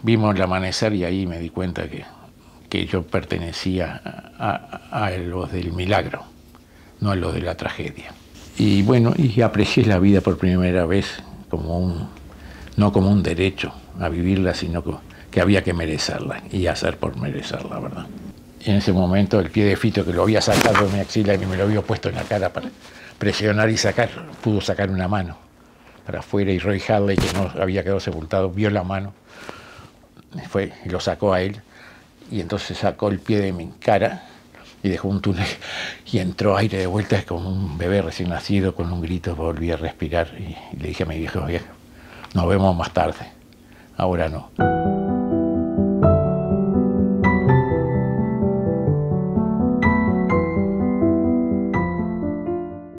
vimos el amanecer y ahí me di cuenta que yo pertenecía a los del milagro, no a los de la tragedia. Y bueno, y aprecié la vida por primera vez no como un derecho a vivirla, sino que había que merecerla y hacer por merecerla, ¿verdad? Y en ese momento el pie de Fito, que lo había sacado de mi axila y me lo había puesto en la cara para presionar y sacar, pudo sacar una mano para afuera, y Roy Harley, que no había quedado sepultado, vio la mano, fue y lo sacó a él, y entonces sacó el pie de mi cara y dejó un túnel y entró aire de vuelta como un bebé recién nacido. Con un grito volví a respirar y le dije a mi viejo: nos vemos más tarde, ahora no.